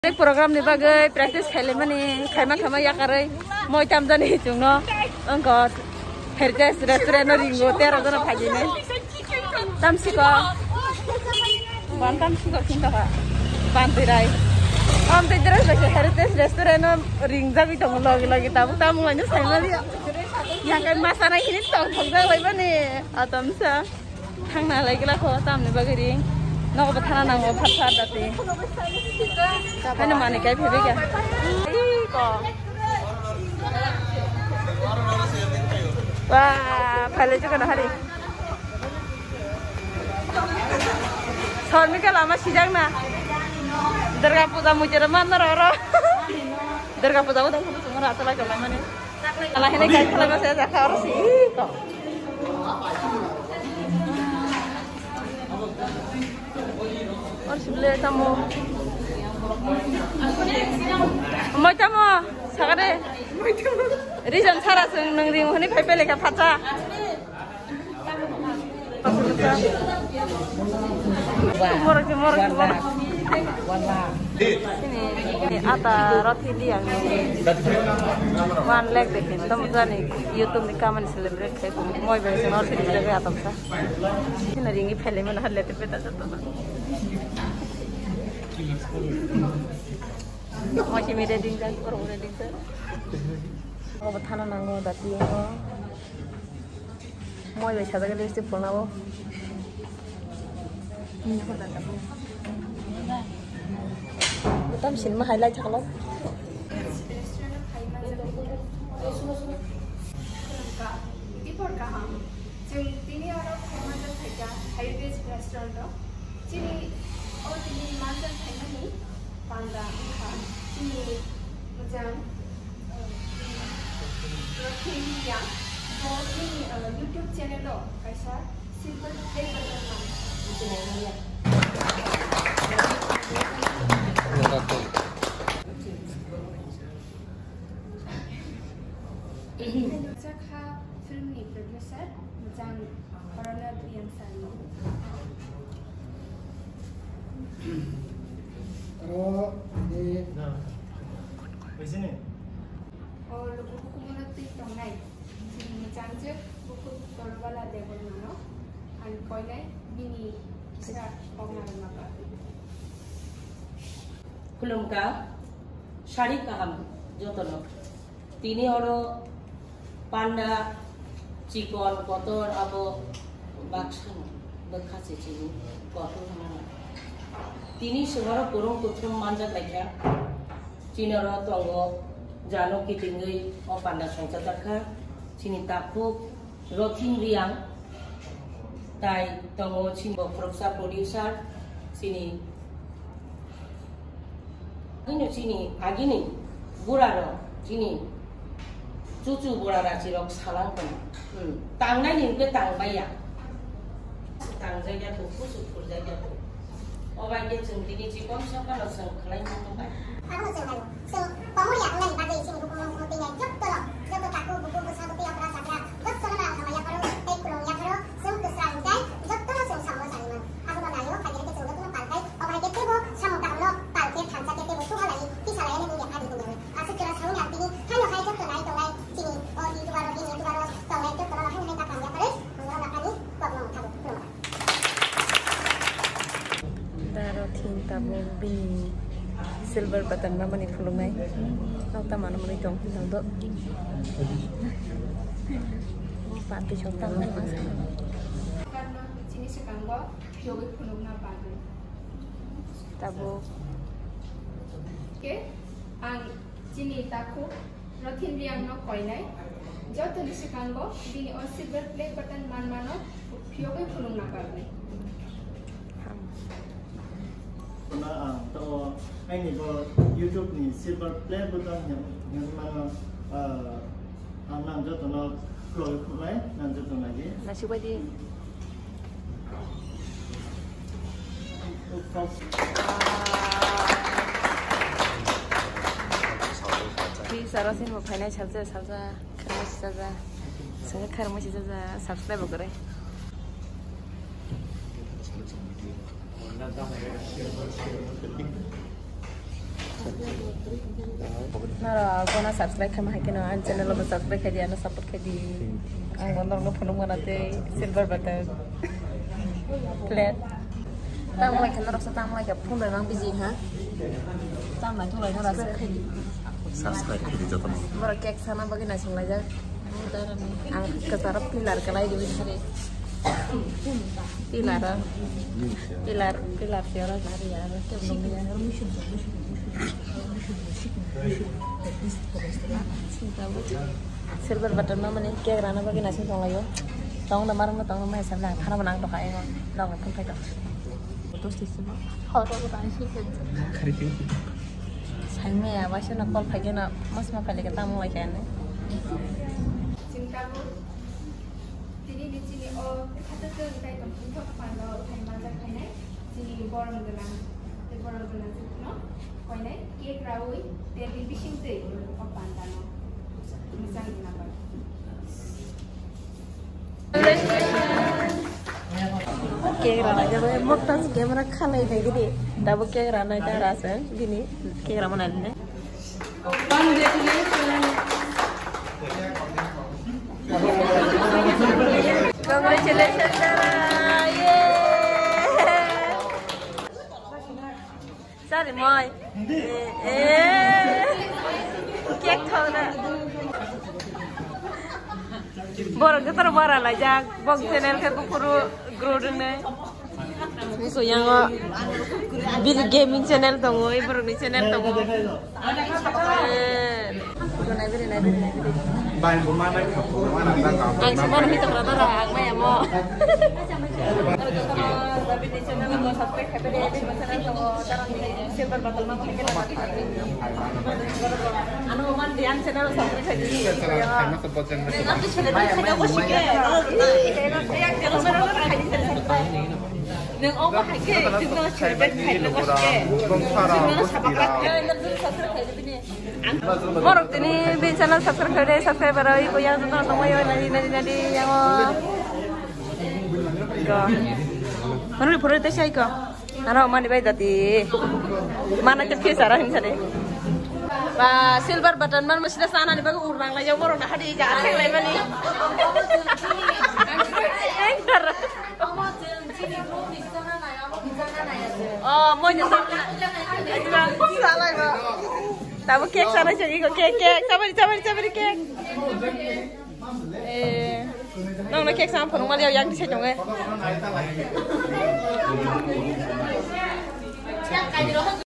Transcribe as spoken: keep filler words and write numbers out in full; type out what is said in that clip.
program ni bagai practice kali mana kaiman kaiman ya karai mau jam jani cungno engkau heritage restaurant no ringo tera jana pagi ni tam siko ban tam siko cinta ha ban tirai am tirai lagi heritage restaurant no ring jabi tong lagi lagi tamu tamu aja saya dia yang kan masalah ini tong tong jaga lagi ni atam sa hang na lagi lah kau tam ni bagai ring Nak bertahan nang berpacar dati. Mana mana kayak bebe ya? Iko. Wah, pale juga nak hari. Soalnya kan lama sidang na. Derga puja mujer mana roro. Derga puja udah semua semua rata lagi lama ni. Kalau ini kayak kalau saya cakap harus iko. Sebelah tamu, mau tamu, sekarang, reason cara seng nengri mohon ini pepe leka paca. Murah murah murah. Ini ini ada roti liang ini, one leg dekin, teman-teman nih YouTube nih kaman celebrate kayak mau beli senor sih juga atau apa? Ini ringi film mana lihat itu peta jatuh. Masih ada ding dan kurang ada ding ter. Aku bertahan nanggo dati aku. Mau baca lagi list pun aku. Ini aku dah tahu. Betul sih mah highlight kalau. Di perkaham, jeng tini orang kemandan saja heritage restaurant tu. Jadi और ini mantan saya ni panda kan ini macam roti yang और ini YouTube channel lo कैसा simple play button man itu namanya Jakarta film ni producer macam Corona Brian Sani Oh, ini. Nah, di sini. Oh, buku buku mana tu tong nai. Sini macam je buku terwala debol mana. An koi nai bini bisa pengar maka. Kulumka, syari kaham jotono. Tini horo panda cikon kotor abo baksan bekasi cini kotor mana. Tini sekarang kurung kutung manjat lagi. Cina orang tongo jano kitinggai o panda songcat terka. Cini tapuk rotin riang. Tai tongo cimbo proksa producer sini. Ini cini agini buraro cini. Cucu burara cirok salang kan. Tang nai ni ke tang bayar. Tang jaga tu kusut kur jaga tu. Orang yang sendiri cikon siapa lo seng kelain itu kan? Aku seng kan, seng pemulihan ngan pada isi buku buku tinggal jok tu loh, jok takku buku besar tu yang berasa berat, jok tu lah sama yang perlu, eh kurang yang perlu, seng keserang jai, jok tu lah seng sama saliman. Aku dah lalu, pagi ni seng jok tu palkai, orang yang tebo, sama tak lo, palkai thanca tebo tu lagi, kisah lain ni dia ada tu ni. Asal kira sahun yang tinggi, hanya hai jok tu naik tu naik, sini, oh di tu baru ini tu baru, tu naik jok tu lah hai naik tak yang perlu, orang nak ni, kau belum tahu, belum. Daro tinta bini silver button mama ni fulung nai. Nau taman mana tong nau do. Panti chota mana mas. Karena di sini sekarang yoga punung na bagai. Tabu. Okay, ang sini takku rotin riang no koi nai. Jauh tu di sekarang di o silver play button man mano yoga punung na bagai. Nah, to ini bo YouTube ni silver play button yang yang mana nang jatuh no close kulai nang jatuh lagi. Nasi wadi. Di sarasin mau finance saja saja kerja saja, saya kerja saja subscribe boleh. Nara gona subscribe kama hakin no an channel lo subscribe khadi ana support khadi ang gondor no phone ngana te silver button plate tang lai kan rasa tang lai ka phone nang busy ha tang lai thulai nara khadi subscribe khadi joton mara cake sana bagi na sungai ja ang kesarap pilar kalai di sini pilar pilar pilar siara dari ya ke belum ya silver button mah mana kayak rana bagi nasi tong layo tong na marang tong na sa lang kana manang to kaya ngo dong kan kai to terus di sini hot ko ta shi ke khari sang me ya wasyo na call phage na mas ma pale ka tam lai kan cinta bu tini di sini oh kata tu kai tom untuk pada kai mazak kai nai sini borong dengan borong dengan no koi nai cake rawi teli bishing te ko panda no misal nama cake rana ja boy motta camera khalai dai gidi dabu cake rana ja rasa gini cake rana mana ne congratulations Sarah yeah sorry moi eh cake thona bor getar bara la jak bog channel ke puru grow dene so yang bil gaming channel tongo e bor ni channel tongo eh na beri na beri bain bumana ka bumana ta ka ang semua kita berada ang maya mo tapi di channel mo subscribe happy day happy channel tongo tarang silver button mo kaya na ano man dian channel subscribe happy ya sama support channel nanti channel saya ko sige kaya kalau sana happy channel nung oh ba hake tingno channel happy ko sige tingno subscribe ya nanti subscribe happy ni Morok ini di channel subscribe kade subscribe barai ko yang nonton tong yo nadi nadi nadi yang ko Manu pura te sai ko ana mani bai dati mana ke fi sara hin sare ba silver button man masih sana ni bagu urang la morok na hadi ja athek lai mani engkar oh mo ni sa salah ba tahu cake sana jadi kok cake cake sabar sabar sabar cake eh nong na cake sama phone mal yang di sini dong eh